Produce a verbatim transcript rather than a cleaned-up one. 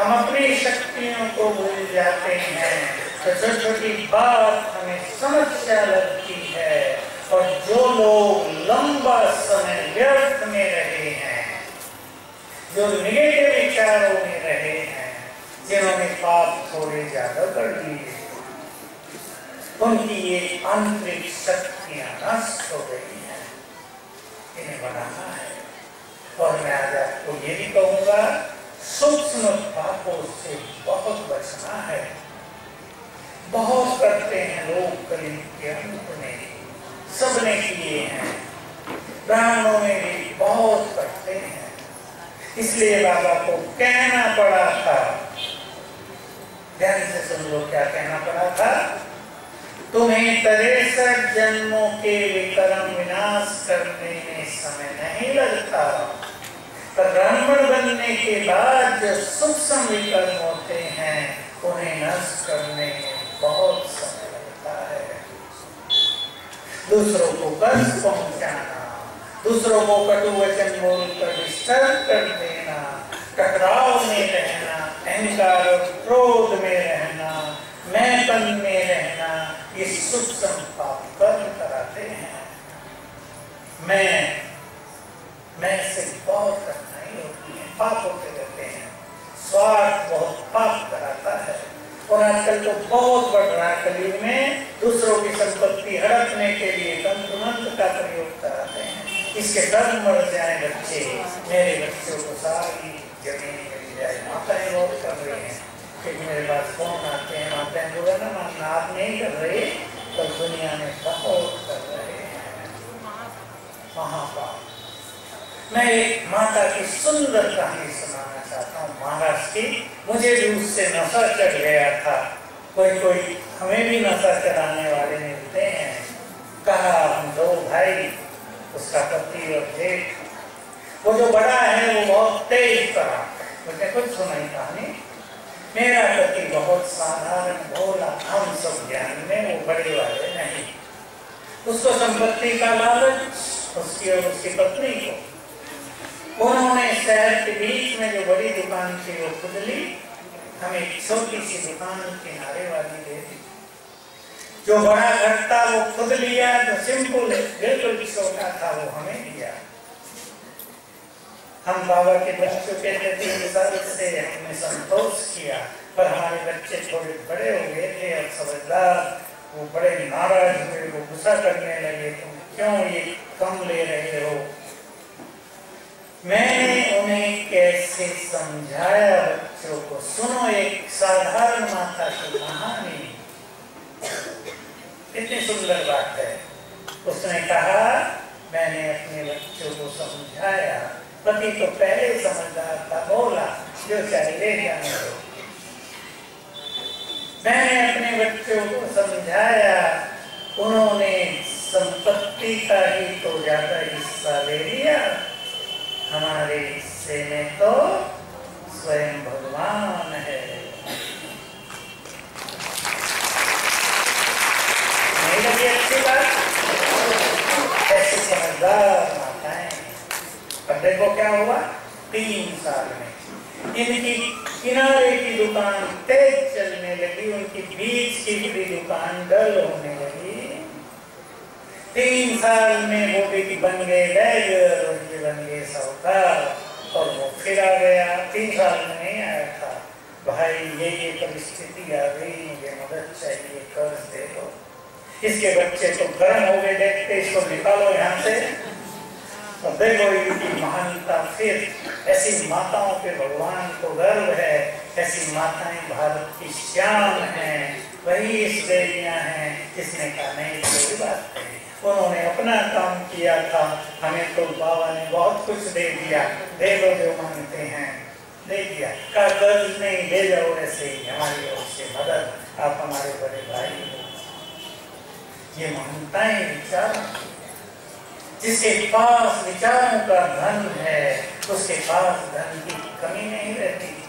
हम अपनी शक्तियों को भूल जाते हैं, तो छोटी छोटी बात हमें समस्या लगती है। और जो लोग लंबा समय व्यर्थ में रहे हैं, जो निगेटिव विचारों में रहे हैं, जिन्होंने पाप थोड़े ज्यादा कर लिए, उनकी ये आंतरिक शक्तियां नष्ट हो गई हैं, इन्हें बनाना है। और मैं आज आपको ये भी कहूंगा, सूक्ष्म पापों से बहुत बचना है। बहुत करते हैं लोग, कलयुग के अंत में सबने किए हैं, ब्राह्मणों में भी बहुत करते हैं। इसलिए बाबा को कहना पड़ा था, ध्यान से सुन लो क्या कहना पड़ा था, तुम्हें तिरसठ जन्मों के विक्रम विनाश करने में समय नहीं लगता, पर ब्राह्मण बनने के बाद जो सूक्ष्म विकर्म होते हैं उन्हें नष्ट करने में बहुत समय लगता है। दूसरों को कष्ट पहुंचाना, दूसरों को कटु वचन बोलकर डिस्टर्ब कर देना, टकराव में रहना, अहंकार और क्रोध में रहना, मैंपन में रहना, ये सूक्ष्म पाप कर्म कराते हैं। मैं मैं से बहुत कठिनाई होती है, पाप होते रहते हैं। स्वार्थ बहुत पाप कराता है। और आजकल तो बहुत बढ़ रहा है, कलयुग में दूसरों की संपत्ति हड़पने के लिए तंत्र मंत्र का प्रयोग कराते हैं। इसके डर मर जाए बच्चे, मेरे बच्चों को सारी जमीन मिल जाए। माताएं बहुत कर रही हैं, क्योंकि मेरे पास फोन आते हैं, माताएं बोला ना मानना आप नहीं कर रहे, तो दुनिया में बहुत कर रहे हैं महापाप। मैं एक माता की सुंदर कहानी सुनाना चाहता हूँ महाराष्ट्र की। मुझे भी उससे नशा चढ़ गया था। कोई कोई हमें भी नशा चढ़ाने वाले मिलते हैं। कहा हम दो भाई, उसका पति और जेठ, वो जो बड़ा है वो बहुत तेज करा, मुझे कुछ सुनाई कहानी। मेरा पति बहुत साधारण भोला, हम सब ज्ञान में, वो बड़े वाले नहीं। उसको संपत्ति का लालच, उसकी और उसकी पत्नी को। उन्होंने शहर के बीच में जो बड़ी दुकान थी वो खुद ली, हमें छोटी सी दुकान किनारे वाली दे दी। जो बड़ा घर था वो खुद लिया, जो सिंपल बिल्कुल छोटा था वो हमें दिया। हम बाबा के बन चुके थे, तीन साल से हमने संतोष किया, पर हमारे बच्चे थोड़े बड़े हो गए थे और समझदार। वो बड़े नाराज हुए, वो गुस्सा करने लगे, तुम क्यों ये कम ले रहे हो। मैंने उन्हें कैसे समझाया बच्चों को। सुनो एक साधारण माता की कहानी, इतनी सुंदर बात है। उसने कहा मैंने अपने बच्चों को समझाया। पति तो पहले समझदार था, बोला जो चाहे ले जाने दो। मैंने अपने बच्चों को समझाया, उन्होंने संपत्ति का ही तो ज्यादा हिस्सा ले लिया। हमारे हिस्से में तो स्वयं भगवान है। नहीं लगी अच्छी बात? ऐसी समझदार माताएं। अब देखो क्या हुआ, तीन साल में इनकी किनारे की दुकान तेज चलने लगी, उनकी बीच की भी दुकान डल होने लगी। तीन साल में वो भी बन गए डाइवर, उनके बन गए साहूकार, और वो फिर आ गया। तीन साल में नहीं आया था, भाई ये ये परिस्थिति आ गई, मुझे मदद चाहिए, कर्ज दे दो। इसके बच्चे तो गर्म हो गए देखते, इसको निकालो यहाँ से। और देखो इनकी महानता, फिर ऐसी माताओं पे भगवान को गर्व है। ऐसी माताएं भारत की शान हैं, वही इस देवियां हैं जिसने कहा नहीं कोई बात नहीं। उन्होंने अपना काम किया था, हमें तो बाबा ने बहुत कुछ दे दिया, दे लो जो मांगते हैं, दे दिया। का कर्ज नहीं, दे जाओ ऐसे ही, हमारी ओर से मदद, आप हमारे बड़े भाई हो। ये महानताएं विचार, जिसके पास विचारों का धन है उसके पास धन की कमी नहीं रहती।